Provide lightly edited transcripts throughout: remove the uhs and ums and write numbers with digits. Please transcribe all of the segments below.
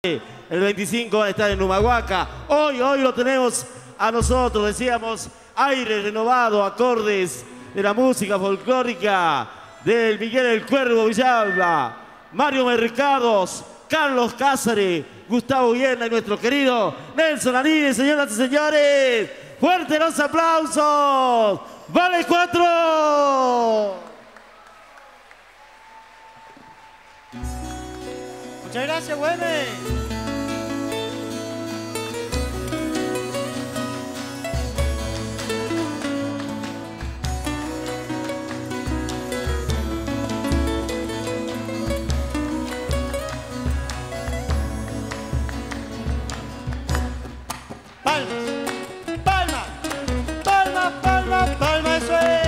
El 25 va a estar en Humahuaca. Hoy lo tenemos a nosotros, decíamos, aire renovado, acordes de la música folclórica del Miguel el Cuervo Villalba, Mario Mercados, Carlos Cáceres, Gustavo Guerra y nuestro querido Nelson Anini, señoras y señores. ¡Fuertes los aplausos! ¡Vale 4! Muchas gracias, Güemes. Palmas, palmas, palmas, palmas, palmas, eso es.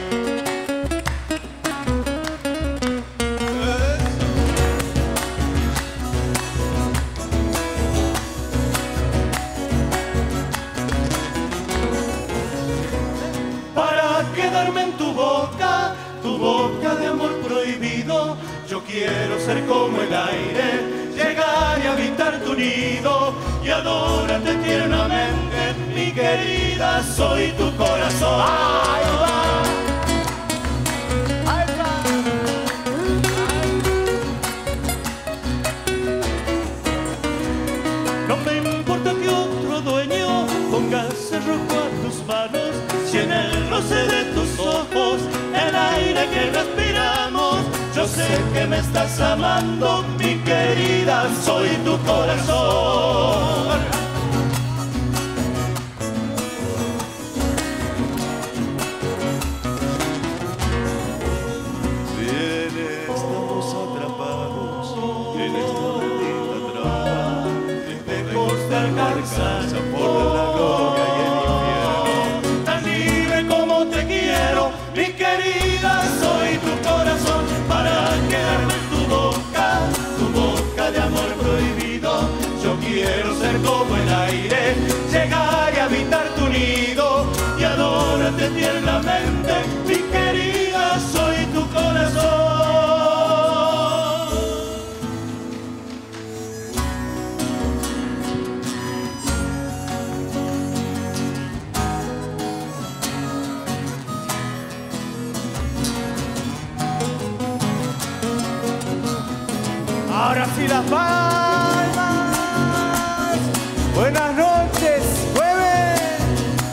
Para quedarme en tu boca de amor prohibido, yo quiero ser como el aire, llegar y habitar tu nido y adórate tiernamente, mi querida, soy tu corazón. ¡Ahí va! ¡Ahí va! No me importa que otro dueño ponga cerrojo a tus manos, si en el roce de tus ojos, el aire que respiramos, yo sé que me estás amando, mi querida, soy tu corazón. Bien, estamos atrapados en esta bendita trampa, Lejos de alcanzar por la gloria y el infierno. Tan libre como te quiero, mi querida, soy tu corazón. Para quedarme en tu boca de amor prohibido, yo quiero ser como el aire, llegar y habitar tu nido y adórate tiernamente, mi querida, soy tu corazón. Ahora sí las palmas. Buenas noches, jueves.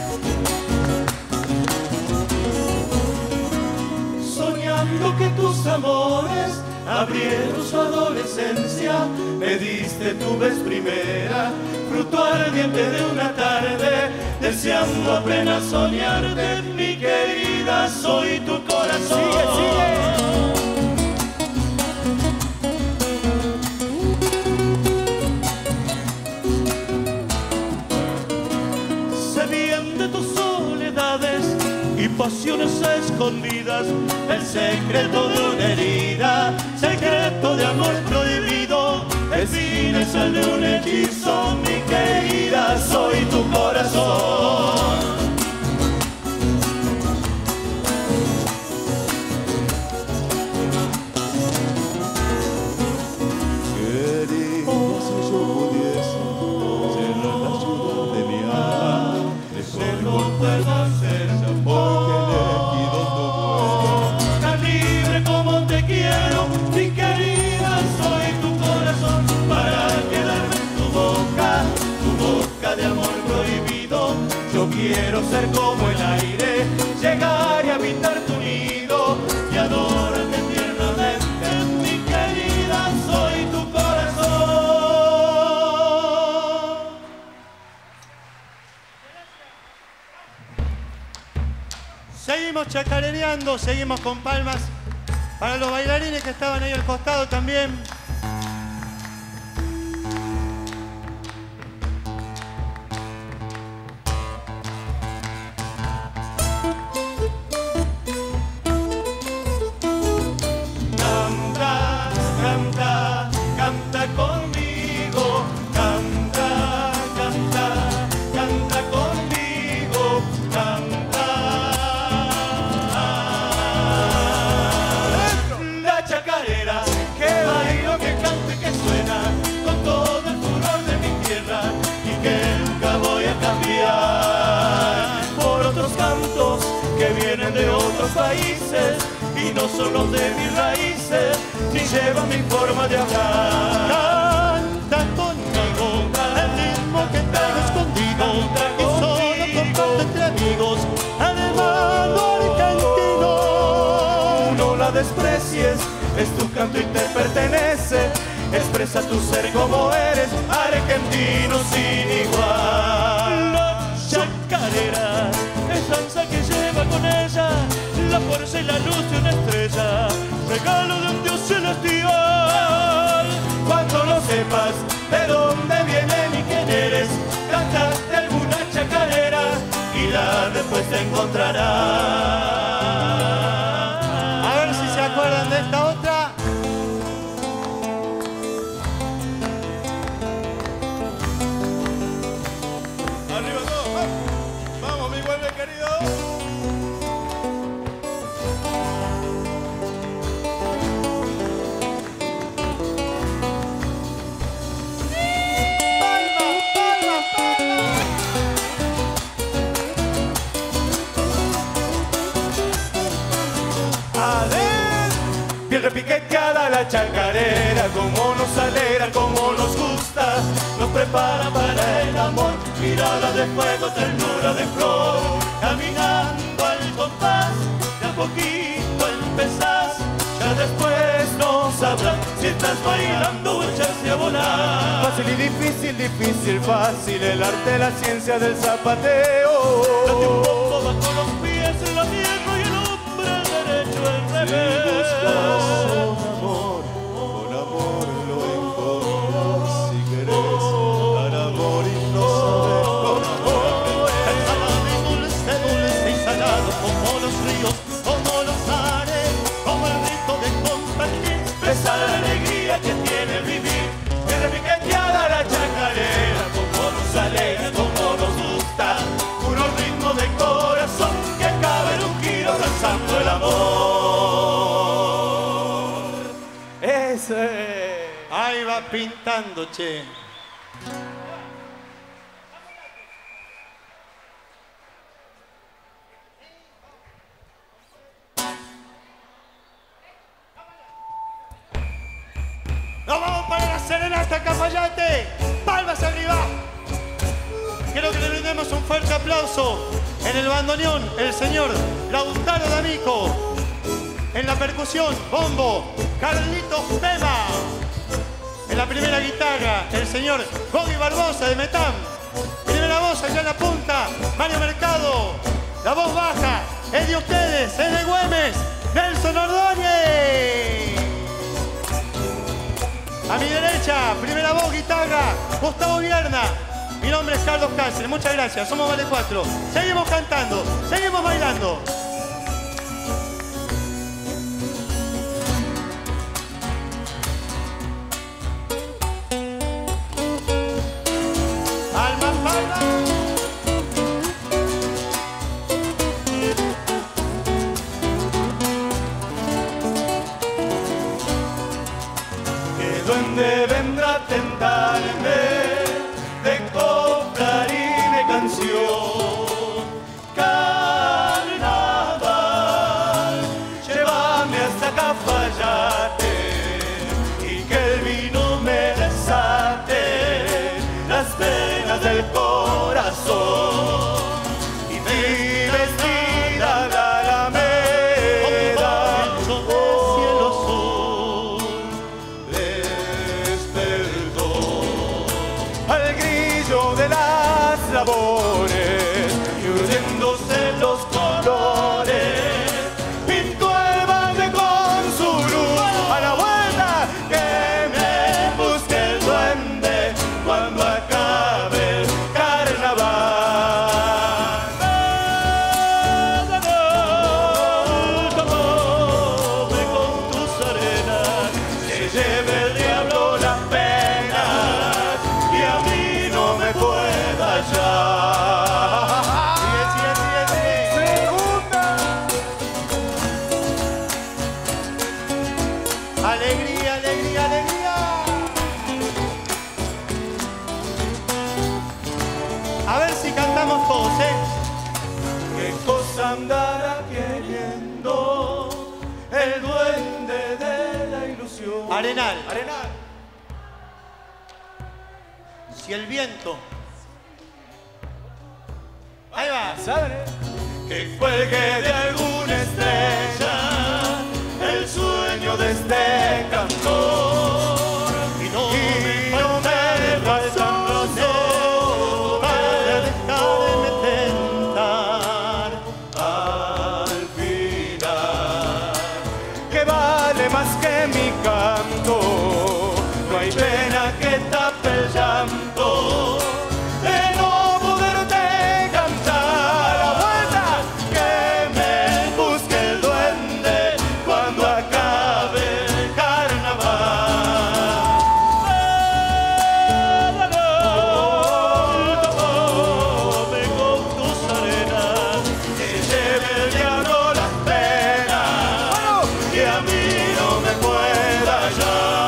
Soñando que tus amores abrieron su adolescencia, me diste tu vez primera, fruto ardiente de una tarde, deseando apenas soñarte, mi querida, soy tu corazón. Sigue, sigue. De tus soledades y pasiones escondidas, el secreto de una herida, secreto de amor prohibido, el fin es el de un hechizo, mi querida, soy tu corazón. Querida, si yo pudiese ser la ciudad de mi alma, No puedo hacer porque he elegido tu vuelo. tan libre como te quiero, mi querida, soy tu corazón. Para quedarme en tu boca de amor prohibido, yo quiero ser como el aire, llegar y habitar tu nido y adorarte tiernamente, mi querida, soy tu corazón. Seguimos chacarereando, seguimos con palmas para los bailarines que estaban ahí al costado también. Canta, canta, canta conmigo, canta, canta, canta conmigo, canta. La chacarera que bailó y no son los de mis raíces, ni llevan mi forma de hablar. Canta conmigo el ritmo que traigo escondido y solo comparto entre amigos al hermano argentino. No la desprecies, es tu canto y te pertenece. Expresa tu ser como eres, argentino sin igual. La chacarera es danza que lleva con ella la fuerza y la luz de una estrella, regalo de un dios celestial. Cuando lo sepas de dónde vienen y quién eres, cantaste alguna chacarera y la después te encontrarás. A ver si se acuerdan de esta otra. Arriba todos, vamos. Vamos, mi pueblo querido. Bien repiqueteada la chacarera, como nos alegra, como nos gusta, nos prepara para el amor. Mirada de fuego, ternura de flor, caminando al compás, de a poquito empezás, ya después no sabrás si estás bailando o echaste a volar. Fácil y difícil, difícil, fácil, el arte, la ciencia del zapateo. Date un poco bajo los pies, la tierra y el hombre, el derecho, el revés. Si buscas con amor lo encontrarás. Si querés dar amor y no saber cómo. Salado y dulce, dulce y salado, como los ríos, como los mares, como el rito de compartir. Esa la alegría que tiene vivir, bien repiqueteada la chacarera, como nos alegra, como nos gusta, puro ritmo de corazón que acaba en un giro danzando el amor. Ese. Ahí va pintando, che. ¡Nos vamos para la serenata, Cafayate! ¡Palmas arriba! Quiero que le brindemos un fuerte aplauso. En el bandoneón, el señor Lautaro D'Amico. En la percusión, bombo, Carlitos Pema. En la primera guitarra, el señor Gogi Barbosa de Metam. Primera voz allá en la punta, Mario Mercado. La voz baja, es de ustedes, es de Güemes, Nelson Ordóñez. A mi derecha, primera voz, guitarra, Gustavo Vierna. Mi nombre es Carlos Cáceres, muchas gracias, somos Vale 4. Seguimos cantando, seguimos bailando. Palmas, palmas. Que duende vendrá a tentarme de copla y de canción. Carnaval, llévame hasta Cafayate y que el vino me desate las venas del corazón. Y mi vestida la alameda, Cielo sol. despertó al grillo de las labores y huyéndose los colores pintó el valle con su luz a la vuelta que me busque el duende cuando acabe el carnaval. Tomame con tus arenas. Se lleve el diablo las penas y a mí no me pueda hallar. Sigue, sigue, sigue, sigue. Segunda. Alegría, alegría, alegría. A ver si cantamos todos, ¿eh? ¿Qué cosa andará queriendo duende de la ilusión. Arenal. Arenal. Si el viento. Ahí va. ¿Saben? Que cuelgue de alguna estrella el sueño de este cantor. Y no me faltan razones para dejarme tentar. al final, que vale más que mi canto. No hay pena que tape el llanto de no poderte cantar. La vuelta, que me busque el duende cuando acabe el carnaval. Tómame con tus arenas. Que lleve el diablo las penas, que a mí no me pueda hallar.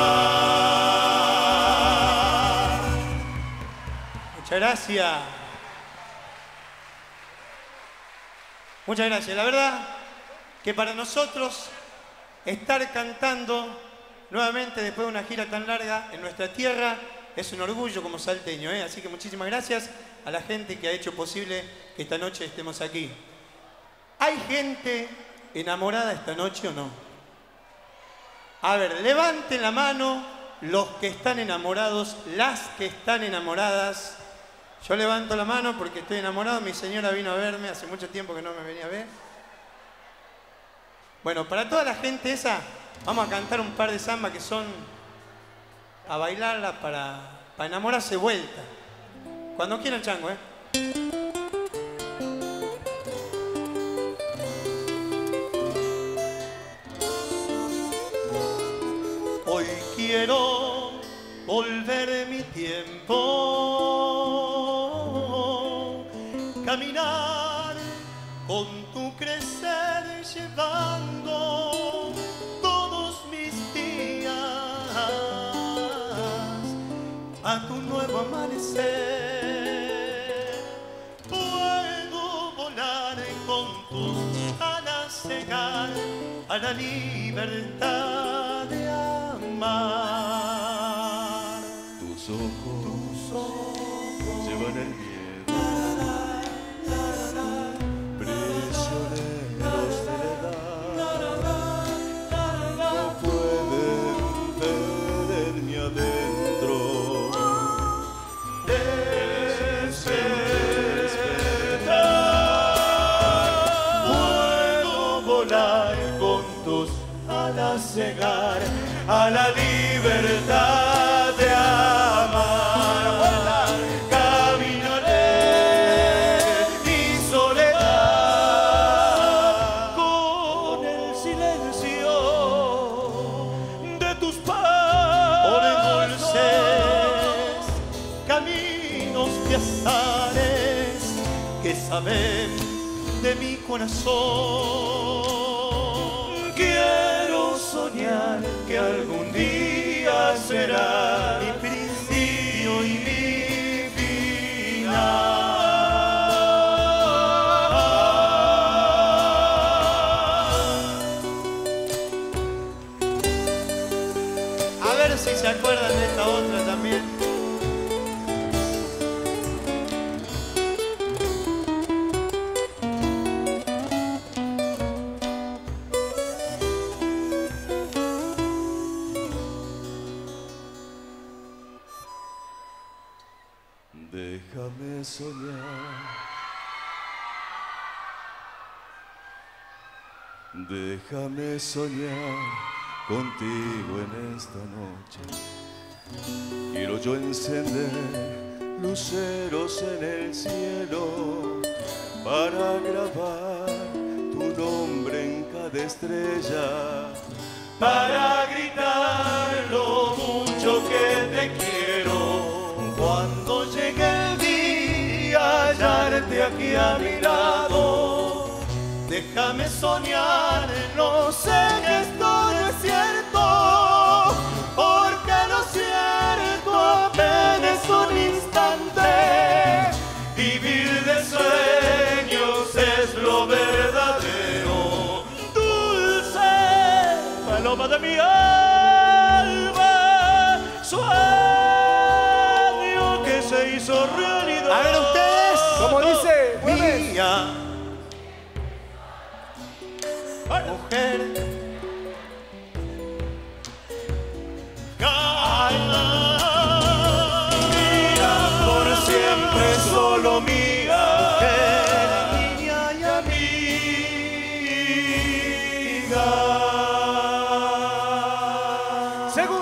Muchas gracias. Muchas gracias. La verdad que para nosotros estar cantando nuevamente después de una gira tan larga en nuestra tierra es un orgullo como salteño, ¿eh? Así que muchísimas gracias a la gente que ha hecho posible que esta noche estemos aquí. ¿Hay gente enamorada esta noche o no? A ver, levanten la mano los que están enamorados, las que están enamoradas. Yo levanto la mano porque estoy enamorado. Mi señora vino a verme, hace mucho tiempo que no me venía a ver. Bueno, para toda la gente esa, vamos a cantar un par de zambas que son a bailarla para enamorarse vuelta. Cuando quieran, chango, ¿eh? Hoy quiero volver mi tiempo, caminar con tu crecer, llevando todos mis días a tu nuevo amanecer. Puedo volar con tus alas, llegar a la libertad de amar. Tus ojos llevan el miedo, prisioneros de la edad, no pueden ver ni adentro. Despertar, puedo volar con tus alas, llegar a la libertad de amar. Caminaré mi soledad con el silencio de tus pasos, Por dulces caminos de azares que saben de mi corazón. quiero soñar que algún día será Mi principio y mi A ver si se acuerdan de esta otra también. Déjame soñar, déjame soñar contigo en esta noche. Quiero yo encender luceros en el cielo para grabar tu nombre en cada estrella, para gritar lo mucho que te quiero. Cuando llegue el día, hallarte aquí a mi lado. Déjame soñar, No sé que esto no es cierto, porque lo cierto apenas un instante. Vivir de sueños es lo verdadero. dulce hizo realidad. A ver ustedes. ¿Cómo dice? Mía. Mujer. Mía, por siempre solo mía. Niña y amiga. Segunda.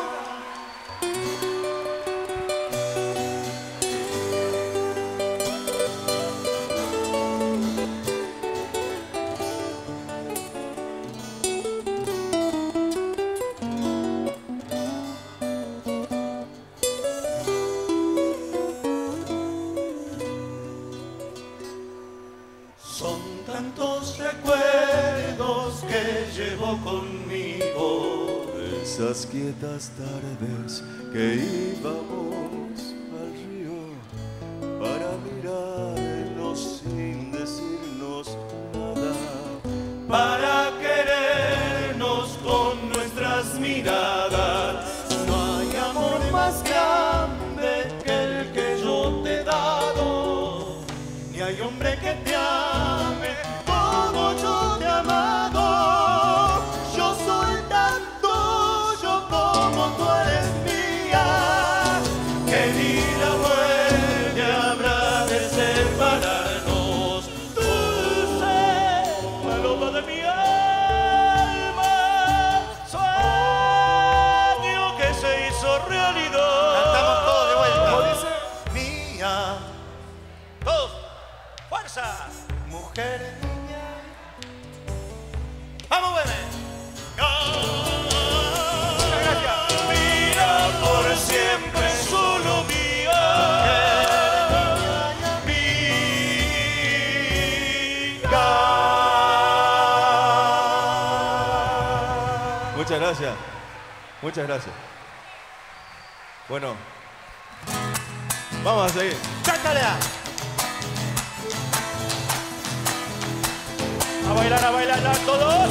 Son tantos recuerdos que llevo conmigo. Esas quietas tardes que íbamos al río para mirarnos sin decirnos nada. Para querernos con nuestras miradas. No hay amor más grande que el que yo te he dado. Ni hay hombre que te ame como yo te he amado. Yo soy tan tuyo como tú eres mía. Que ni la muerte habrá de separarnos. Dulce paloma de mi alma, sueño que se hizo realidad. Cantamos todos de vuelta. ¿Cómo dice? Mía. Todos, fuerza. Mujer, niña. Vamos, bebé. Mira por siempre solo mía. Muchas gracias. Muchas gracias. Bueno, vamos a seguir. Cántale. A bailar todos.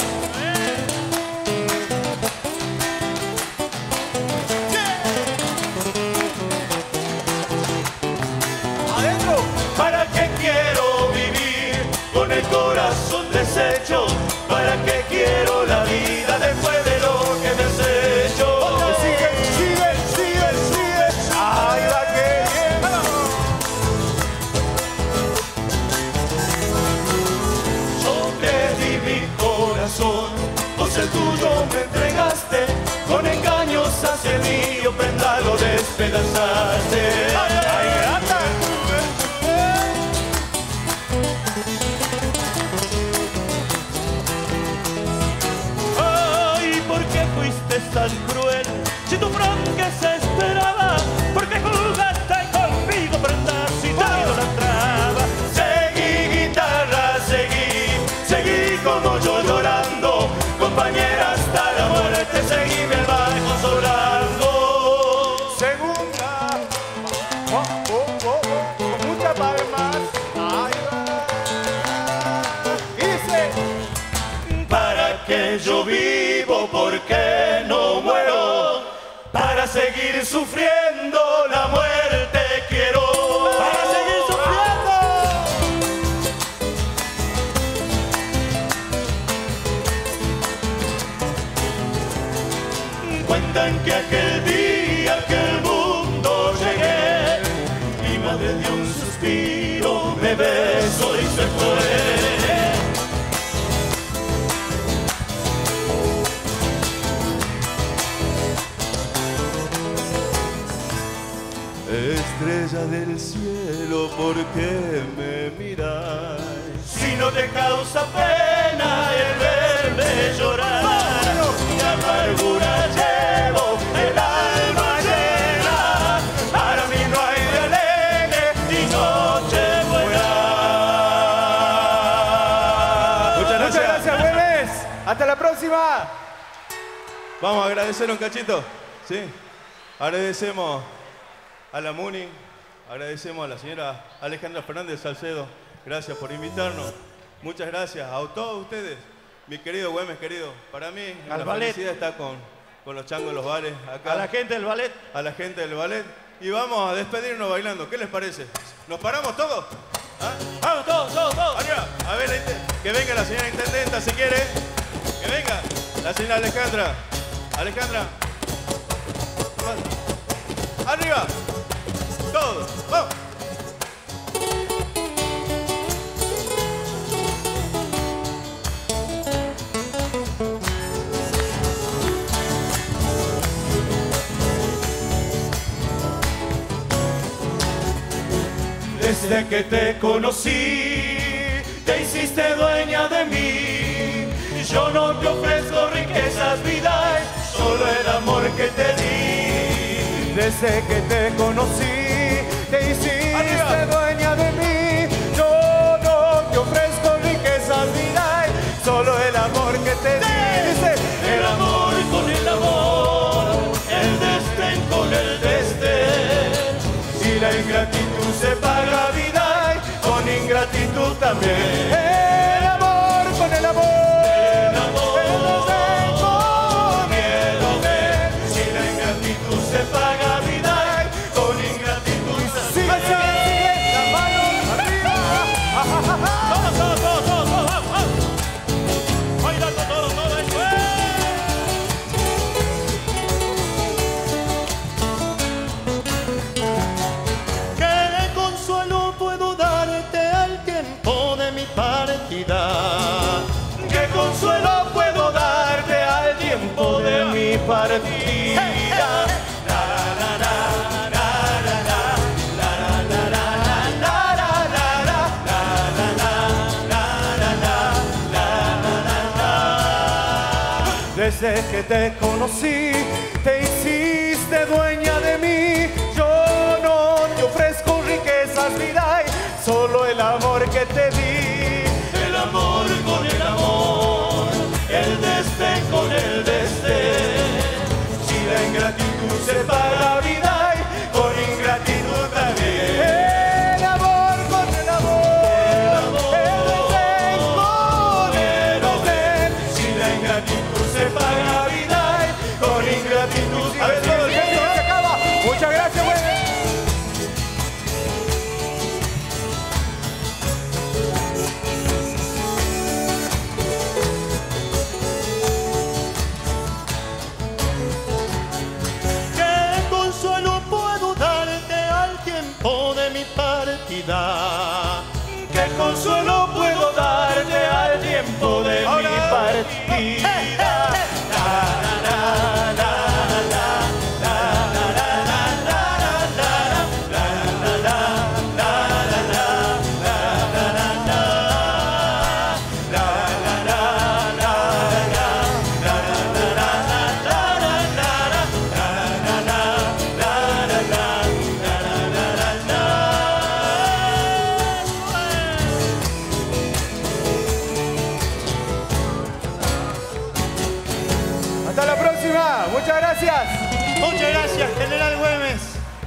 Adentro. ¿Para qué quiero vivir con el corazón deshecho? ¿Para qué quiero la vida después de lo que me has hecho? Sigue, sigue, sigue, sigue. Ahí va que bien. Yo te di mi corazón, vos el tuyo me entregaste, con engaños hacia el mío, prenda lo despedazaste. Ay, anda. Ay, ¿por qué fuiste tan cruel? Si tu franqueza esperaba, ¿por qué jugaste conmigo, prenda, si te idolatraba? Seguí, guitarra, seguí como yo llorando, compañera hasta la muerte, seguí mi alma consolando. Segunda. Con muchas palmas. Ahí va. Y dice. ¿Para qué yo vivo? ¿Por qué no muero? Para seguir sufriendo la muerte quiero. Para seguir sufriendo. Cuentan que aquel día que al mundo llegué, mi madre dio un suspiro, me besó y se fue. Estrella del cielo, ¿por qué me miras? Si no te causa pena el verme llorar, mi amargura llevo el alma llena. Para mí no hay de alegre ni noche buena. Muchas Muchas gracias, bebés. Hasta la próxima. Vamos a agradecer un cachito. ¿Sí? Agradecemos a la Muni, agradecemos a la señora Alejandra Fernández Salcedo. Gracias por invitarnos. Muchas gracias a todos ustedes. Mi querido Güemes, querido. Para mí, Al la ballet. felicidad está con los changos en los bares. Acá. A la gente del ballet. A la gente del ballet, y vamos a despedirnos bailando. ¿Qué les parece? ¿Nos paramos todos? ¿Ah? ¡Vamos, todos! Arriba. A ver, que venga la señora intendenta si quiere. Que venga la señora Alejandra. Alejandra. Arriba. Todos. Vamos. Desde que te conocí, te hiciste dueña de mí. Yo no te ofrezco riquezas, vida, solo el amor que te di. Desde que te conocí, te hiciste dueña de mí. Yo no te ofrezco riquezas, vida, solo el amor que te di. Dice, el amor con el amor, el desdén con el desdén. Si la ingratitud se paga, vida, con ingratitud también. el amor con el amor. El amor con el amor. Si la ingratitud se paga, vida, con ingratitud Sigue, también. sigue, la mano arriba. Todos, vamos. Bailando todo eso. ¿Qué consuelo puedo darte al tiempo de mi partida? ¿Qué consuelo puedo darte al tiempo de mi partida? Desde que te conocí, te hiciste dueña de mí. Yo no te ofrezco riquezas, vida, solo el amor que te di. El amor con el amor, el desdén con el desdén. Si la ingratitud se paga, vida, con ingratitud también. El amor con el amor, el desdén con el desdén. Si la ingratitud se paga, vida, con ingratitud A ver, todo el también. mundo se acaba. Muchas gracias, güey. ¿Qué consuelo puedo darte al tiempo de mi partida? ¿Qué consuelo puedo darte al tiempo de mi partida? Hasta la próxima. Muchas gracias. Muchas gracias, General Güemes.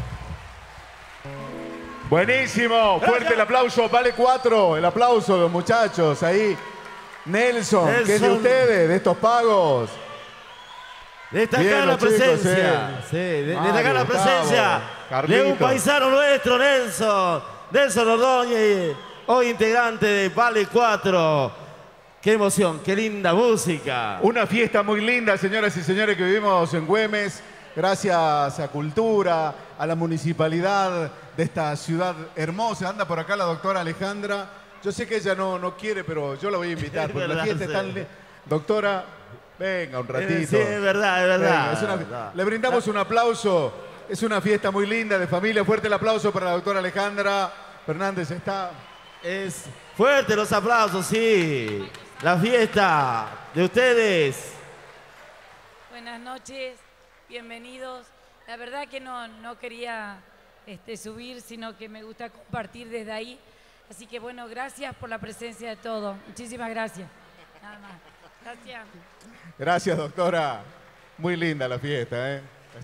Buenísimo, fuerte el aplauso, vale 4, el aplauso de los muchachos ahí. Nelson, ¿qué es de Nelson. ustedes, de estos pagos? Destacar Bien, la los chicos, presencia. Sí, destacar la Gustavo, presencia de Carlito. un paisano nuestro, Nelson Ordóñez, hoy integrante de Vale 4. Qué emoción, qué linda música. Una fiesta muy linda, señoras y señores, que vivimos en Güemes, gracias a Cultura, a la municipalidad de esta ciudad hermosa. Anda por acá la doctora Alejandra. Yo sé que ella no quiere, pero yo la voy a invitar, Es porque la verdad, fiesta es sí. tan linda. Doctora, venga un ratito. Sí, es verdad, es verdad. Venga, es una- verdad. le brindamos un aplauso. Es una fiesta muy linda de familia. Fuerte el aplauso para la doctora Alejandra Fernández. Está. Es fuerte los aplausos, sí. La fiesta de ustedes. Buenas noches, bienvenidos. La verdad que no quería subir, sino que me gusta compartir desde ahí. Así que bueno, gracias por la presencia de todos. Muchísimas gracias. Nada más. Gracias. Gracias, doctora. Muy linda la fiesta, ¿eh?